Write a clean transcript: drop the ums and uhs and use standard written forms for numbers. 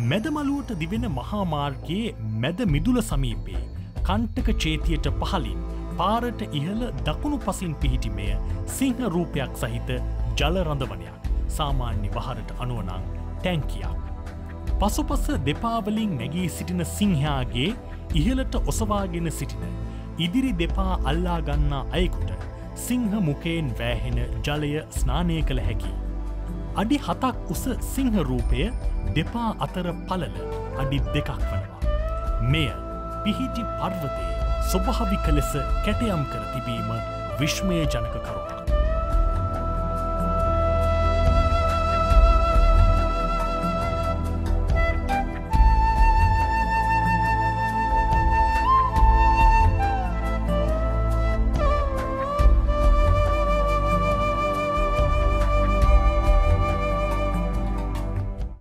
මැදමළුවට දිවෙන මහා මාර්ගයේ මැද මිදුල සමීපයේ කණ්ටක චේතියට පහළින් පාරට ඉහළ දකුණු පසින් පිහිටි මෙය සිංහ රූපයක් සහිත ජල රඳවනයක්. සාමාන්‍ය වහරට අනුවනං ටැංකියක්. පසුපස දෙපාවලින් නැගී සිටින සිංහයාගේ ඉහළට ඔසවාගෙන සිටින ඉදිරි දෙපා අල්ලා ගන්නා අයෙකුට සිංහ මුකයෙන් වෑහෙන ජලය ස්නානය කළ හැකි. අඩි 7ක් උස සිංහ රූපය දෙපා අතර පළල අඩි 2ක් වනවා. මෙය පිහිටි පර්වතයේ ස්වභාවික ලෙස කැටයම් කර තිබීම විශ්මයජනක කරුණක්.